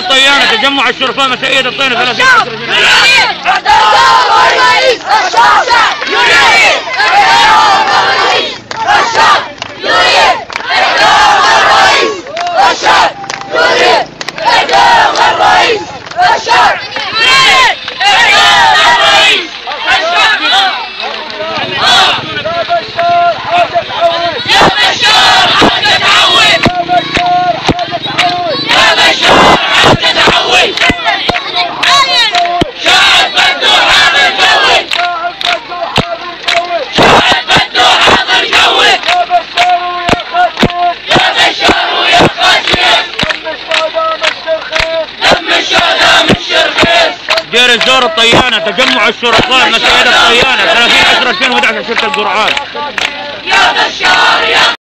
الطيانة تجمع الشرفاء مسائية الطينة 30 10 يريد اعتذار الرئيس الشاشة يريد اعتذار الرئيس الشاشة يريد اعتذار الرئيس الشاشة يريد اعتذار الرئيس الشاشة يريد اعتذار الرئيس يا بشار حاجة تعود يا بشار حاجة تعود شاعر بده حاضر جود شاعر بده حاضر جود يا بشار ويا خاشيس دم الشهداء من شرخيص دير الزور الطيانة تجمع الشرفاء مسائية الطيانة 30 10 2011 شرطة القرعان يا بشار يا